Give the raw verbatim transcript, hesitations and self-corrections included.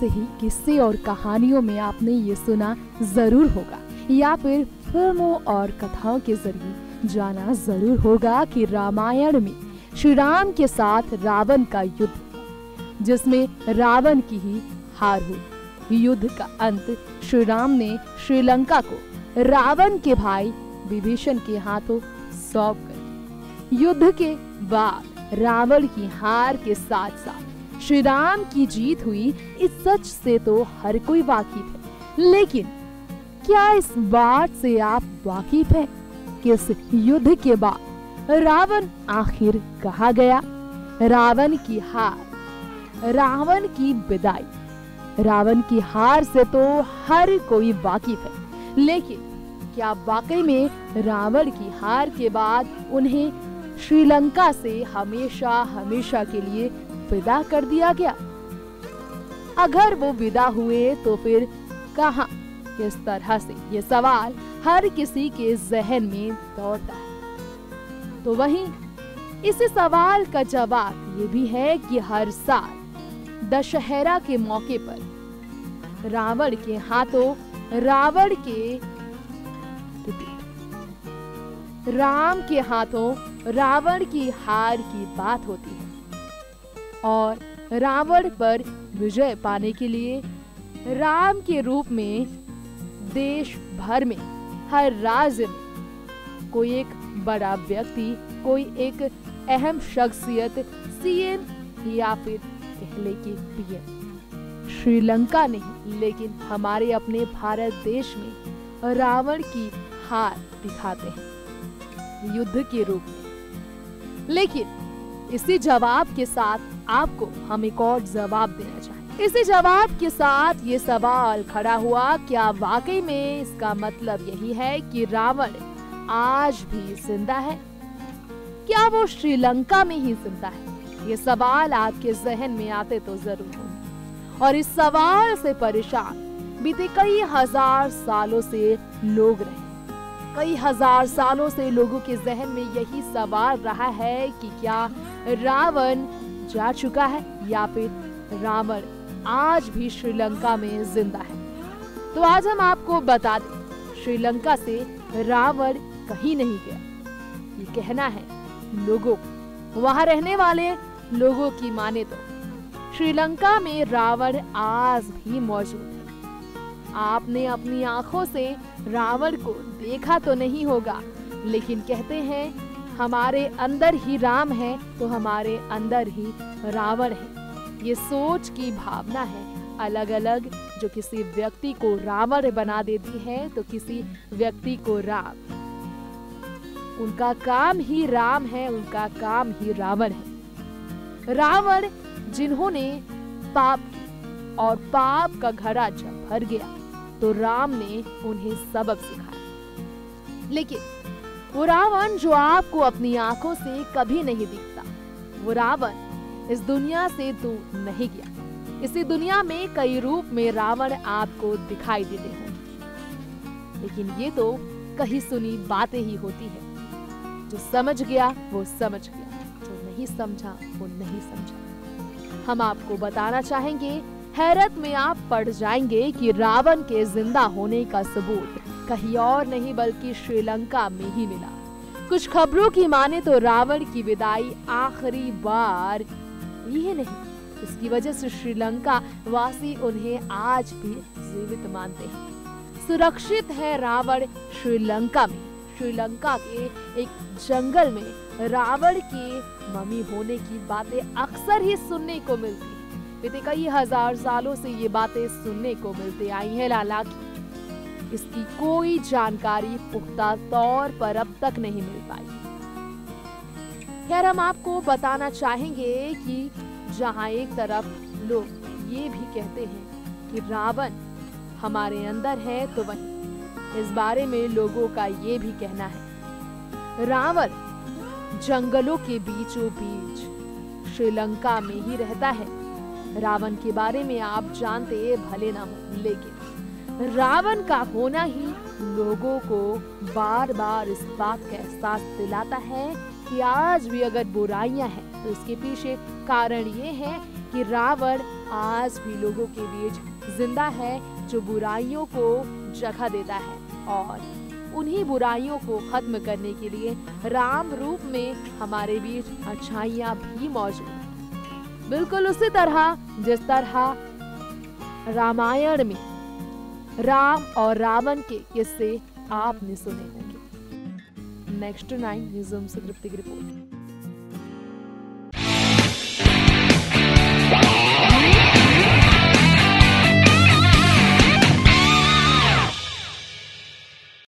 से ही किस्से और कहानियों में आपने ये सुना जरूर होगा, या फिर फिल्मों और कथाओं के जरिए जाना जरूर होगा कि रामायण में श्री राम के साथ रावण का युद्ध, जिसमें रावण की ही हार हुई। युद्ध का अंत श्री राम ने श्रीलंका को रावण के भाई विभीषण के हाथों सौंप कर। युद्ध के बाद रावण की हार के साथ साथ श्री राम की जीत हुई, इस सच से तो हर कोई वाकिफ है। लेकिन क्या इस बात से आप वाकिफ हैं कि इस युद्ध के बाद रावण आखिर कहाँ गया? रावण की हार, रावण की विदाई। रावण की हार से तो हर कोई वाकिफ है, लेकिन क्या वाकई में रावण की हार के बाद उन्हें श्रीलंका से हमेशा हमेशा के लिए विदा कर दिया गया? अगर वो विदा हुए तो फिर कहां, किस तरह से? ये सवाल हर किसी के जहन में दौड़ता है। तो वहीं इसी सवाल का जवाब ये भी है कि हर साल दशहरा के मौके पर रावण के हाथों रावण के राम के हाथों रावण की हार की बात होती है और रावण पर विजय पाने के लिए राम के रूप में देश भर में हर राज्य में कोई एक बड़ा व्यक्ति, कोई एक अहम शख्सियत, सीएम या फिर पहले के पीएम, श्रीलंका नहीं लेकिन हमारे अपने भारत देश में रावण की हार दिखाते हैं युद्ध के रूप में। लेकिन इसी जवाब के साथ आपको हम एक और जवाब देना चाहेंगे। इसी जवाब के साथ ये सवाल खड़ा हुआ, क्या वाकई में इसका मतलब यही है कि रावण आज भी जिंदा है? क्या वो श्रीलंका में ही जिंदा है? ये सवाल आपके जहन में आते तो जरूर होंगे और इस सवाल से परेशान बीते कई हजार सालों से लोग रहे। कई हजार सालों से लोगों के जहन में यही सवाल रहा है कि क्या रावण जा चुका है या फिर रावण आज भी श्रीलंका में जिंदा है। तो आज हम आपको बता दें, श्रीलंका से रावण कहीं नहीं गया। ये कहना है लोगों, वहां रहने वाले लोगों की माने तो श्रीलंका में रावण आज भी मौजूद है। आपने अपनी आंखों से रावण को देखा तो नहीं होगा, लेकिन कहते हैं हमारे अंदर ही राम है तो हमारे अंदर ही रावण है। ये सोच की भावना है अलग अलग, जो किसी व्यक्ति को रावण बना देती है तो किसी व्यक्ति को राम। उनका काम ही राम है, उनका काम ही रावण है। रावण जिन्होंने पाप और पाप का घड़ा जब भर गया तो राम ने उन्हें सबक सिखाया। लेकिन वो रावण जो आपको अपनी आंखों से कभी नहीं दिखता, वो रावण इस दुनिया से दूर नहीं गया। इसी दुनिया में कई रूप में रावण आपको दिखाई देते होंगे, लेकिन ये तो कही सुनी बातें ही होती है। जो समझ गया वो समझ गया, जो नहीं समझा वो नहीं समझा। हम आपको बताना चाहेंगे, हैरत में आप पड़ जाएंगे कि रावण के जिंदा होने का सबूत कहीं और नहीं बल्कि श्रीलंका में ही मिला। कुछ खबरों की माने तो रावण की विदाई आखिरी बार ये नहीं, इसकी वजह से श्रीलंका वासी उन्हें आज भी जीवित मानते हैं। सुरक्षित है रावण श्रीलंका में। श्रीलंका के एक जंगल में रावण की मम्मी होने की बातें अक्सर ही सुनने को मिलती है। बीते कई हजार सालों से ये बातें सुनने को मिलती आई हैं, हालांकि इसकी कोई जानकारी पुख्ता तौर पर अब तक नहीं मिल पाई। खैर, हम आपको बताना चाहेंगे कि जहां एक तरफ लोग ये भी कहते हैं कि रावण हमारे अंदर है, तो वहीं इस बारे में लोगों का ये भी कहना है रावण जंगलों के बीचों बीच श्रीलंका में ही रहता है। रावण के बारे में आप जानते भले ना हो, लेकिन रावण का होना ही लोगों को बार बार इस बात का एहसास दिलाता है कि आज भी अगर बुराइयां हैं तो इसके पीछे कारण ये है कि रावण आज भी लोगों के बीच जिंदा है, जो बुराइयों को जगह देता है और उन्हीं बुराइयों को खत्म करने के लिए राम रूप में हमारे बीच अच्छाइयाँ भी मौजूद हैं। बिल्कुल उसी तरह जिस तरह रामायण में राम और रावण के किस्से आपने सुने होंगे। नेक्स्ट नाइन न्यूज़ से तृप्ति की रिपोर्ट।